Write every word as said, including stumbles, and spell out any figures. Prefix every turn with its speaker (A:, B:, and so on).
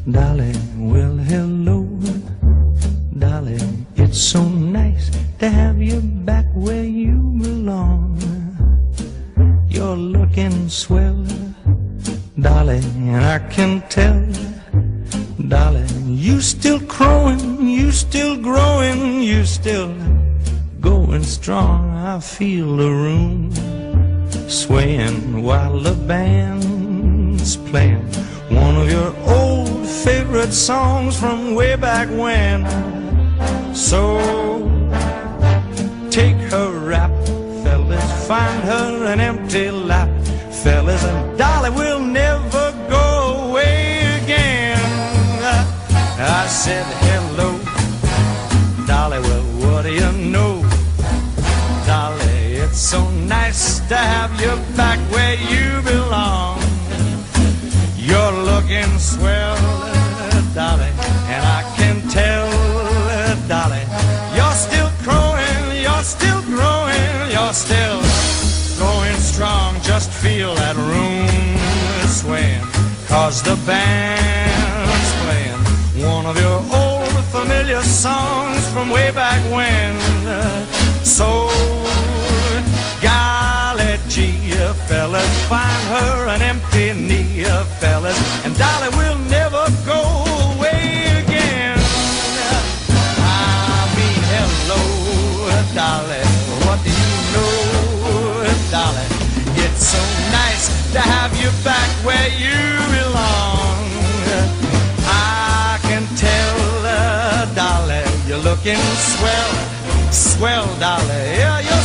A: Dolly, well, hello, Dolly, it's so nice to have you back where you belong. You're looking swell, Dolly, and I can tell, Dolly, you still crowing, you still growing, you still going strong. I feel the room swaying while the band's playing one of your old favorite songs from way back when. So take her rap, fellas, find her an empty lap, fellas, and Dolly will never go away again. I said hello, Dolly, well, what do you know, Dolly, it's so nice to have you back where you belong. You're looking swell, Dolly, and I can tell, Dolly, you're still growing, you're still growing, you're still going strong. Just feel that room swaying, 'cause the band's playing one of your old familiar songs from way back when. So golly gee, fellas, find her an empty knee, fellas, and Dolly will never go away again. I mean, hello, Dolly, what do you know, Dolly? It's so nice to have you back where you belong. I can tell, uh, Dolly, you're looking swell, swell, Dolly, yeah, you're